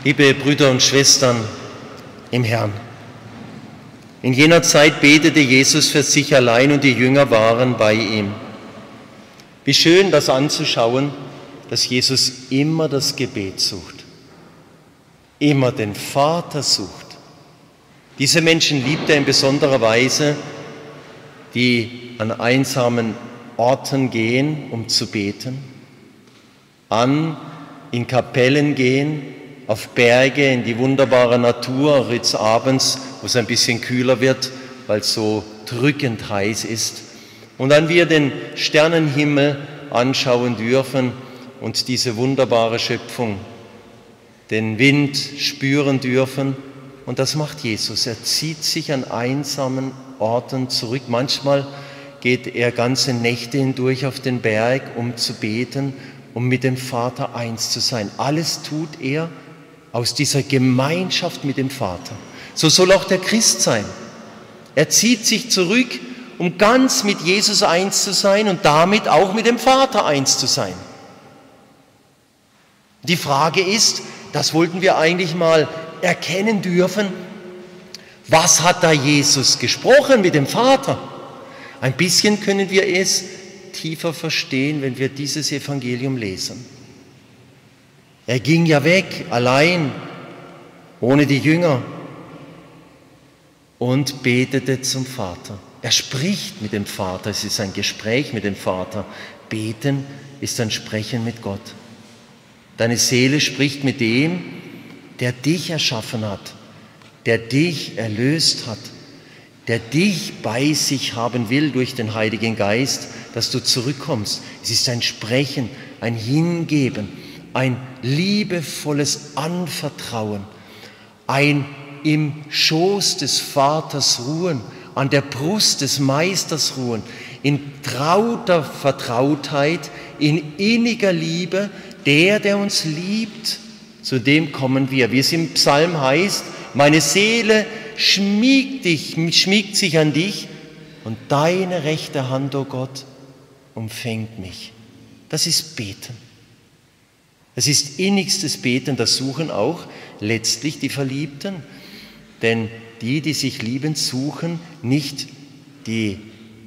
Liebe Brüder und Schwestern im Herrn, in jener Zeit betete Jesus für sich allein und die Jünger waren bei ihm. Wie schön das anzuschauen, dass Jesus immer das Gebet sucht, immer den Vater sucht. Diese Menschen liebt er in besonderer Weise, die an einsamen Orten gehen, um zu beten, in Kapellen gehen, auf Berge, in die wunderbare Natur, jetzt abends, wo es ein bisschen kühler wird, weil es so drückend heiß ist. Und dann wir den Sternenhimmel anschauen dürfen und diese wunderbare Schöpfung, den Wind spüren dürfen. Und das macht Jesus. Er zieht sich an einsamen Orten zurück. Manchmal geht er ganze Nächte hindurch auf den Berg, um zu beten, um mit dem Vater eins zu sein. Alles tut er aus dieser Gemeinschaft mit dem Vater. So soll auch der Christ sein. Er zieht sich zurück, um ganz mit Jesus eins zu sein und damit auch mit dem Vater eins zu sein. Die Frage ist, das wollten wir eigentlich mal erkennen dürfen, was hat da Jesus gesprochen mit dem Vater? Ein bisschen können wir es tiefer verstehen, wenn wir dieses Evangelium lesen. Er ging ja weg, allein, ohne die Jünger und betete zum Vater. Er spricht mit dem Vater, es ist ein Gespräch mit dem Vater. Beten ist ein Sprechen mit Gott. Deine Seele spricht mit dem, der dich erschaffen hat, der dich erlöst hat, der dich bei sich haben will durch den Heiligen Geist, dass du zurückkommst. Es ist ein Sprechen, ein Hingeben, ein liebevolles Anvertrauen, ein im Schoß des Vaters ruhen, an der Brust des Meisters ruhen, in trauter Vertrautheit, in inniger Liebe, der uns liebt, zu dem kommen wir. Wie es im Psalm heißt, meine Seele schmiegt sich an dich und deine rechte Hand, o Gott, umfängt mich. Das ist Beten. Es ist innigstes Beten, das suchen auch letztlich die Verliebten. Denn die sich lieben, suchen nicht die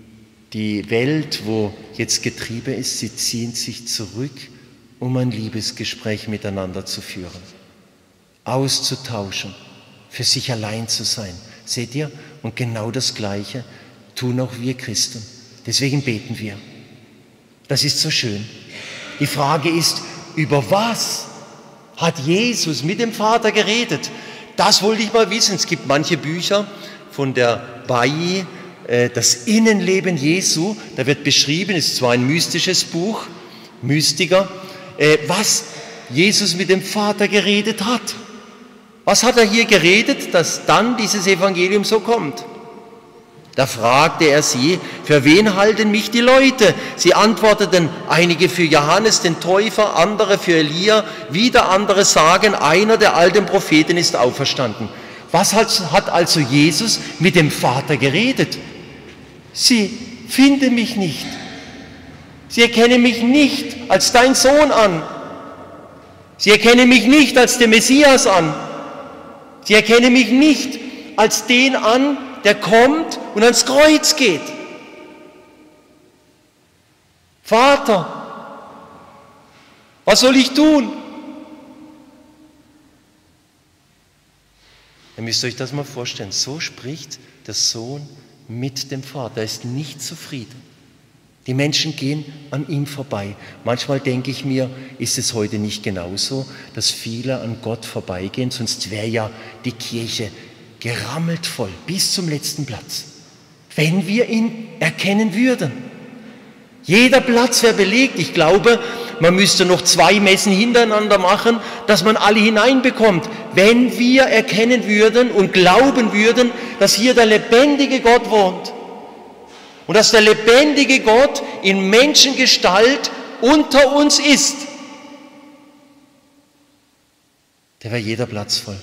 Welt, wo jetzt Getriebe ist, sie ziehen sich zurück, um ein Liebesgespräch miteinander zu führen, auszutauschen, für sich allein zu sein. Seht ihr? Und genau das Gleiche tun auch wir Christen. Deswegen beten wir. Das ist so schön. Die Frage ist, über was hat Jesus mit dem Vater geredet? Das wollte ich mal wissen. Es gibt manche Bücher von der Bailly, das Innenleben Jesu. Da wird beschrieben, es ist zwar ein mystisches Buch, Mystiker, was Jesus mit dem Vater geredet hat. Was hat er hier geredet, dass dann dieses Evangelium so kommt? Da fragte er sie, für wen halten mich die Leute? Sie antworteten, einige für Johannes den Täufer, andere für Elia, wieder andere sagen, einer der alten Propheten ist auferstanden. Was hat also Jesus mit dem Vater geredet? Sie finden mich nicht. Sie erkennen mich nicht als dein Sohn an. Sie erkennen mich nicht als den Messias an. Sie erkennen mich nicht als den an, der kommt und ans Kreuz geht. Vater, was soll ich tun? Ihr müsst euch das mal vorstellen. So spricht der Sohn mit dem Vater. Er ist nicht zufrieden. Die Menschen gehen an ihm vorbei. Manchmal denke ich mir, ist es heute nicht genauso, dass viele an Gott vorbeigehen, sonst wäre ja die Kirche gerammelt voll, bis zum letzten Platz, wenn wir ihn erkennen würden. Jeder Platz wäre belegt. Ich glaube, man müsste noch 2 Messen hintereinander machen, dass man alle hineinbekommt, wenn wir erkennen würden und glauben würden, dass hier der lebendige Gott wohnt und dass der lebendige Gott in Menschengestalt unter uns ist. Da wäre jeder Platz voll.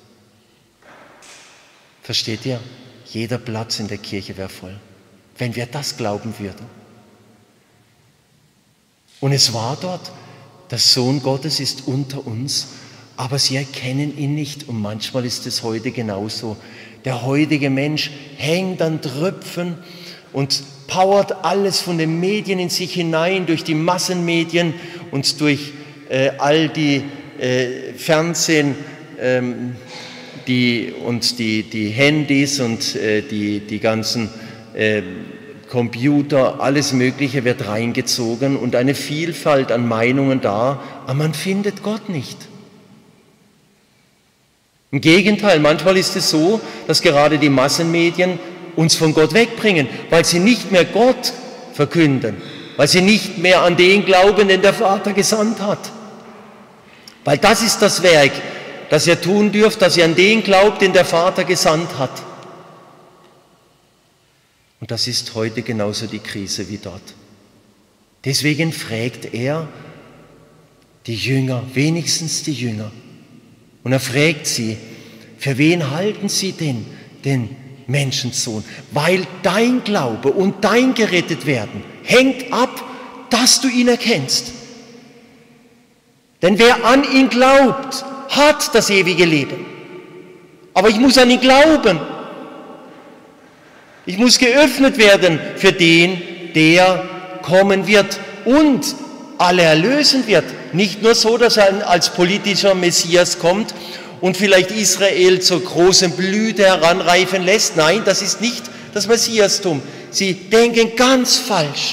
Versteht ihr? Jeder Platz in der Kirche wäre voll, wenn wir das glauben würden. Und es war dort, der Sohn Gottes ist unter uns, aber sie erkennen ihn nicht. Und manchmal ist es heute genauso. Der heutige Mensch hängt an Tröpfen und powert alles von den Medien in sich hinein, durch die Massenmedien und durch all die Fernsehen die Handys und die ganzen Computer, alles Mögliche wird reingezogen und eine Vielfalt an Meinungen da, aber man findet Gott nicht. Im Gegenteil, manchmal ist es so, dass gerade die Massenmedien uns von Gott wegbringen, weil sie nicht mehr Gott verkünden, weil sie nicht mehr an den glauben, den der Vater gesandt hat. Weil das ist das Werk, das ihr tun dürft, dass ihr an den glaubt, den der Vater gesandt hat. Und das ist heute genauso die Krise wie dort. Deswegen fragt er die Jünger, wenigstens die Jünger. Und er fragt sie, für wen halten sie denn den Menschensohn? Weil dein Glaube und dein Gerettetwerden hängt ab, dass du ihn erkennst. Denn wer an ihn glaubt, hat das ewige Leben. Aber ich muss an ihn glauben. Ich muss geöffnet werden für den, der kommen wird und alle erlösen wird. Nicht nur so, dass er als politischer Messias kommt und vielleicht Israel zur großen Blüte heranreifen lässt. Nein, das ist nicht das Messiastum. Sie denken ganz falsch,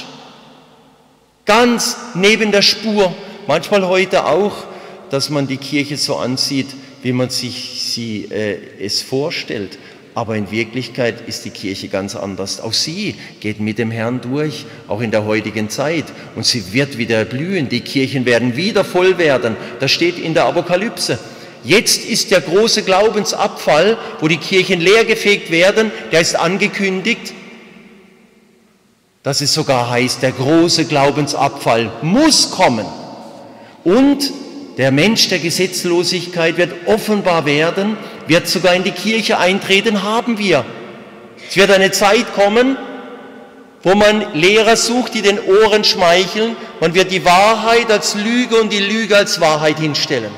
ganz neben der Spur. Manchmal heute auch, dass man die Kirche so ansieht, wie man sich es vorstellt. Aber in Wirklichkeit ist die Kirche ganz anders. Auch sie geht mit dem Herrn durch, auch in der heutigen Zeit. Und sie wird wieder blühen. Die Kirchen werden wieder voll werden. Das steht in der Apokalypse. Jetzt ist der große Glaubensabfall, wo die Kirchen leergefegt werden, der ist angekündigt. Dass es sogar heißt, der große Glaubensabfall muss kommen. Und der Mensch der Gesetzlosigkeit wird offenbar werden, wird sogar in die Kirche eintreten, haben wir. Es wird eine Zeit kommen, wo man Lehrer sucht, die den Ohren schmeicheln. Man wird die Wahrheit als Lüge und die Lüge als Wahrheit hinstellen.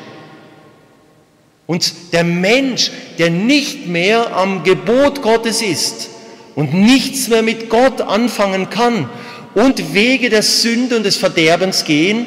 Und der Mensch, der nicht mehr am Gebot Gottes ist und nichts mehr mit Gott anfangen kann und Wege der Sünde und des Verderbens gehen,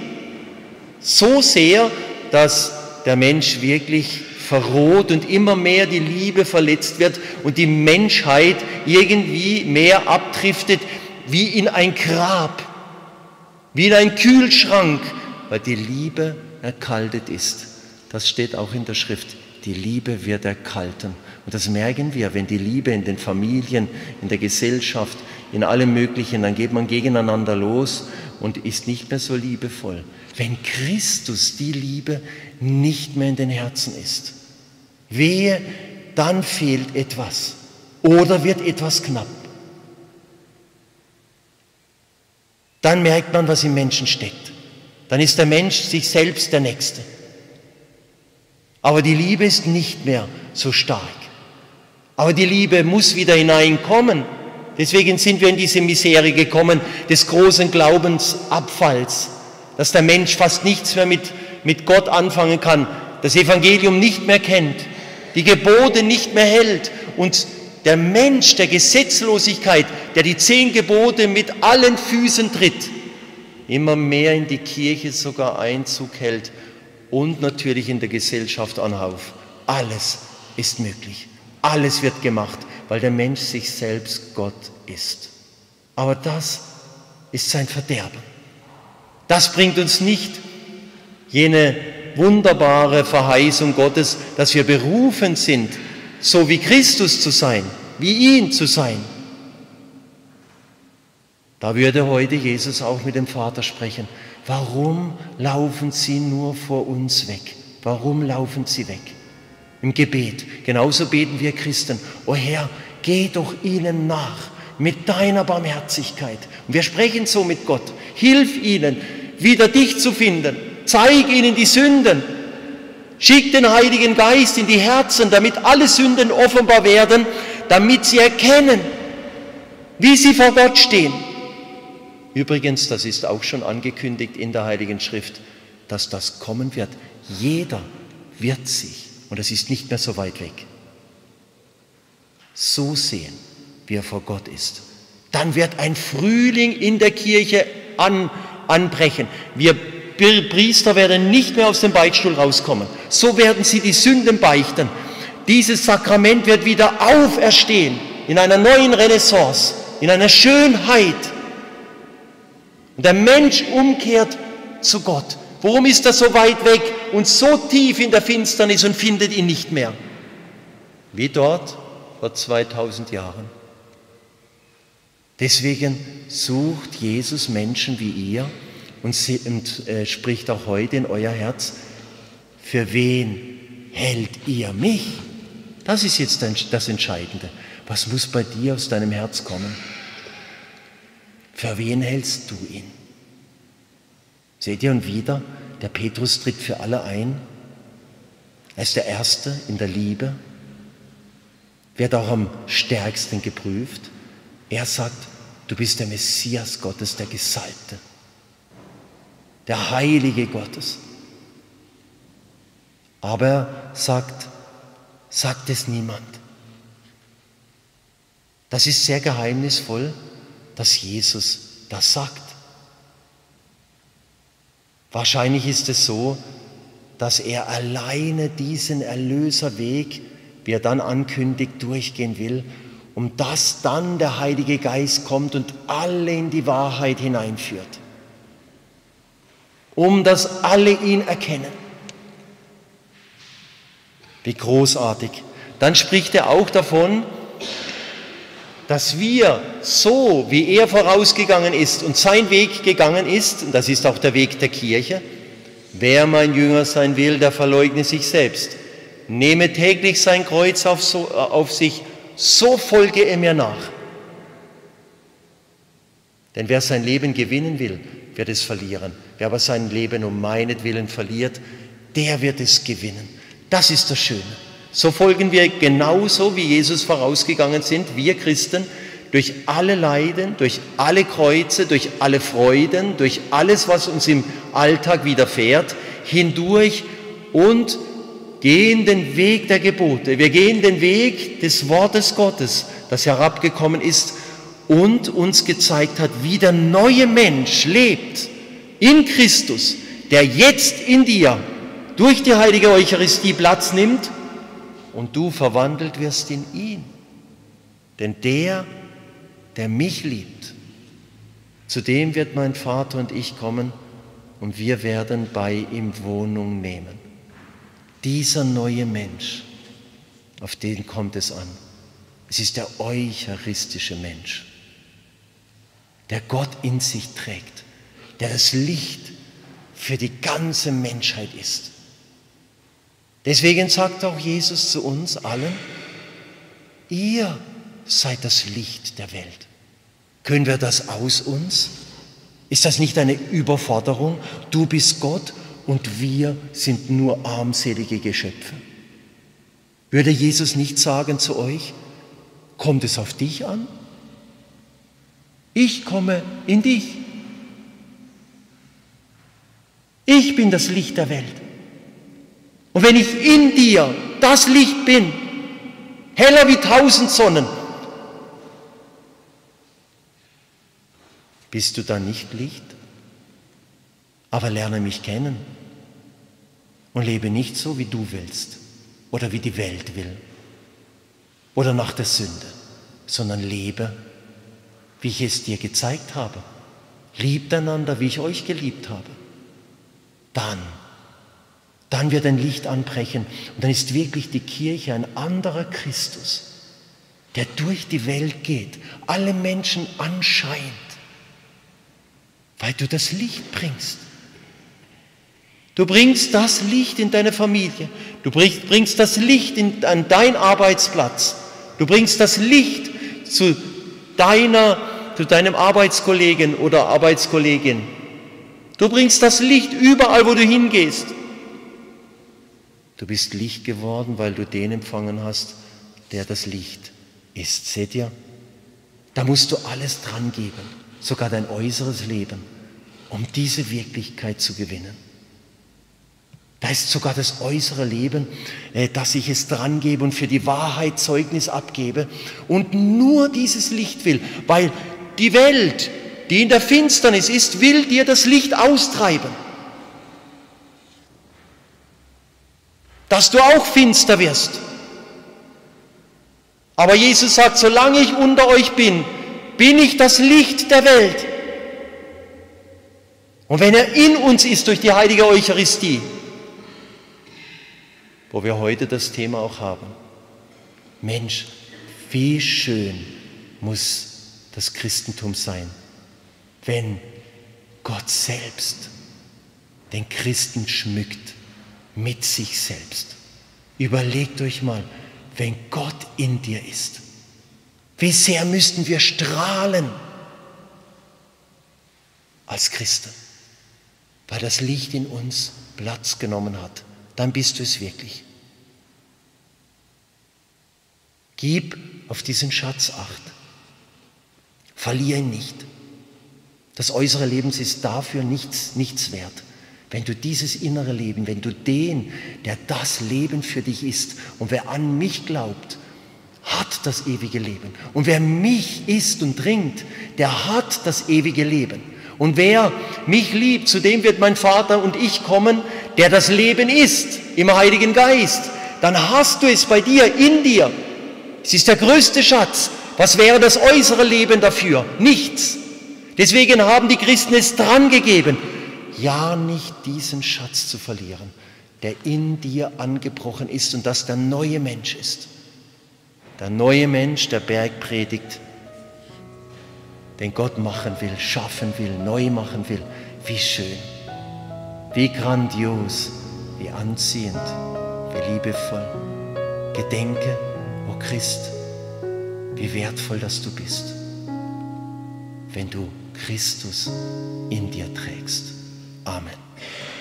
so sehr, dass der Mensch wirklich verroht und immer mehr die Liebe verletzt wird und die Menschheit irgendwie mehr abdriftet wie in ein Grab, wie in einen Kühlschrank, weil die Liebe erkaltet ist. Das steht auch in der Schrift. Die Liebe wird erkalten. Und das merken wir, wenn die Liebe in den Familien, in der Gesellschaft, in allem Möglichen, dann geht man gegeneinander los und ist nicht mehr so liebevoll. Wenn Christus, die Liebe, nicht mehr in den Herzen ist. Wehe, dann fehlt etwas oder wird etwas knapp. Dann merkt man, was im Menschen steckt. Dann ist der Mensch sich selbst der Nächste. Aber die Liebe ist nicht mehr so stark. Aber die Liebe muss wieder hineinkommen. Deswegen sind wir in diese Misere gekommen des großen Glaubensabfalls, dass der Mensch fast nichts mehr mit Gott anfangen kann, das Evangelium nicht mehr kennt, die Gebote nicht mehr hält und der Mensch der Gesetzlosigkeit, der die 10 Gebote mit allen Füßen tritt, immer mehr in die Kirche sogar Einzug hält und natürlich in der Gesellschaft anhauf. Alles ist möglich, alles wird gemacht, weil der Mensch sich selbst Gott ist. Aber das ist sein Verderben. Das bringt uns nicht jene wunderbare Verheißung Gottes, dass wir berufen sind, so wie Christus zu sein, wie ihn zu sein. Da würde heute Jesus auch mit dem Vater sprechen. Warum laufen sie nur vor uns weg? Warum laufen sie weg? Im Gebet. Genauso beten wir Christen. O Herr, geh doch ihnen nach mit deiner Barmherzigkeit. Und wir sprechen so mit Gott. Hilf ihnen, wieder dich zu finden. Zeig ihnen die Sünden. Schick den Heiligen Geist in die Herzen, damit alle Sünden offenbar werden, damit sie erkennen, wie sie vor Gott stehen. Übrigens, das ist auch schon angekündigt in der Heiligen Schrift, dass das kommen wird. Jeder, wird sich, und es ist nicht mehr so weit weg, so sehen, wie er vor Gott ist. Dann wird ein Frühling in der Kirche anbrechen. Wir Priester werden nicht mehr aus dem Beichtstuhl rauskommen. So werden sie die Sünden beichten. Dieses Sakrament wird wieder auferstehen in einer neuen Renaissance, in einer Schönheit. Und der Mensch umkehrt zu Gott. Warum ist er so weit weg und so tief in der Finsternis und findet ihn nicht mehr? Wie dort vor 2000 Jahren. Deswegen sucht Jesus Menschen wie ihr und spricht auch heute in euer Herz, für wen hält ihr mich? Das ist jetzt das Entscheidende. Was muss bei dir aus deinem Herz kommen? Für wen hältst du ihn? Seht ihr, und wieder, der Petrus tritt für alle ein. Er ist der Erste in der Liebe, wird auch am stärksten geprüft. Er sagt, du bist der Messias Gottes, der Gesalbte, der Heilige Gottes. Aber er sagt es niemand. Das ist sehr geheimnisvoll, dass Jesus das sagt. Wahrscheinlich ist es so, dass er alleine diesen Erlöserweg, wie er dann ankündigt, durchgehen will, um dass dann der Heilige Geist kommt und alle in die Wahrheit hineinführt. Um dass alle ihn erkennen. Wie großartig. Dann spricht er auch davon, dass wir so, wie er vorausgegangen ist und sein Weg gegangen ist, und das ist auch der Weg der Kirche, wer mein Jünger sein will, der verleugne sich selbst, nehme täglich sein Kreuz auf sich, so folge er mir nach. Denn wer sein Leben gewinnen will, wird es verlieren. Wer aber sein Leben um meinetwillen verliert, der wird es gewinnen. Das ist das Schöne. So folgen wir genauso, wie Jesus vorausgegangen sind, wir Christen, durch alle Leiden, durch alle Kreuze, durch alle Freuden, durch alles, was uns im Alltag widerfährt, hindurch und gehen den Weg der Gebote. Wir gehen den Weg des Wortes Gottes, das herabgekommen ist und uns gezeigt hat, wie der neue Mensch lebt in Christus, der jetzt in dir durch die heilige Eucharistie Platz nimmt und du verwandelt wirst in ihn. Denn der mich liebt, zu dem wird mein Vater und ich kommen und wir werden bei ihm Wohnung nehmen. Dieser neue Mensch, auf den kommt es an. Es ist der eucharistische Mensch, der Gott in sich trägt, der das Licht für die ganze Menschheit ist. Deswegen sagt auch Jesus zu uns allen, ihr seid das Licht der Welt. Können wir das aus uns? Ist das nicht eine Überforderung? Du bist Gott und wir sind nur armselige Geschöpfe. Würde Jesus nicht sagen zu euch, kommt es auf dich an? Ich komme in dich. Ich bin das Licht der Welt. Und wenn ich in dir das Licht bin, heller wie 1000 Sonnen, bist du dann nicht Licht? Aber lerne mich kennen und lebe nicht so, wie du willst oder wie die Welt will oder nach der Sünde, sondern lebe, wie ich es dir gezeigt habe. Liebt einander, wie ich euch geliebt habe. Dann wird ein Licht anbrechen und dann ist wirklich die Kirche ein anderer Christus, der durch die Welt geht, alle Menschen anscheint, weil du das Licht bringst. Du bringst das Licht in deine Familie, du bringst das Licht an deinen Arbeitsplatz, du bringst das Licht zu deinem Arbeitskollegen oder Arbeitskollegin. Du bringst das Licht überall, wo du hingehst. Du bist Licht geworden, weil du den empfangen hast, der das Licht ist. Seht ihr? Da musst du alles dran geben, sogar dein äußeres Leben, um diese Wirklichkeit zu gewinnen. Da ist sogar das äußere Leben, dass ich es dran gebe und für die Wahrheit Zeugnis abgebe und nur dieses Licht will, weil die Welt, die in der Finsternis ist, will dir das Licht austreiben. Dass du auch finster wirst. Aber Jesus sagt, solange ich unter euch bin, bin ich das Licht der Welt. Und wenn er in uns ist durch die heilige Eucharistie, wo wir heute das Thema auch haben, Mensch, wie schön muss das Christentum sein, wenn Gott selbst den Christen schmückt mit sich selbst. Überlegt euch mal, wenn Gott in dir ist, wie sehr müssten wir strahlen als Christen, weil das Licht in uns Platz genommen hat. Dann bist du es wirklich. Gib auf diesen Schatz Acht. Verliere ihn nicht. Das äußere Leben ist dafür nichts wert. Wenn du dieses innere Leben, wenn du den, der das Leben für dich ist, und wer an mich glaubt, hat das ewige Leben. Und wer mich isst und trinkt, der hat das ewige Leben. Und wer mich liebt, zu dem wird mein Vater und ich kommen, der das Leben ist, im Heiligen Geist. Dann hast du es bei dir, in dir. Es ist der größte Schatz. Was wäre das äußere Leben dafür? Nichts. Deswegen haben die Christen es dran gegeben, ja nicht diesen Schatz zu verlieren, der in dir angebrochen ist und das der neue Mensch ist. Der neue Mensch, der Bergpredigt, den Gott machen will, schaffen will, neu machen will. Wie schön, wie grandios, wie anziehend, wie liebevoll. Gedenke, o Christ, wie wertvoll, dass du bist, wenn du Christus in dir trägst. Amen.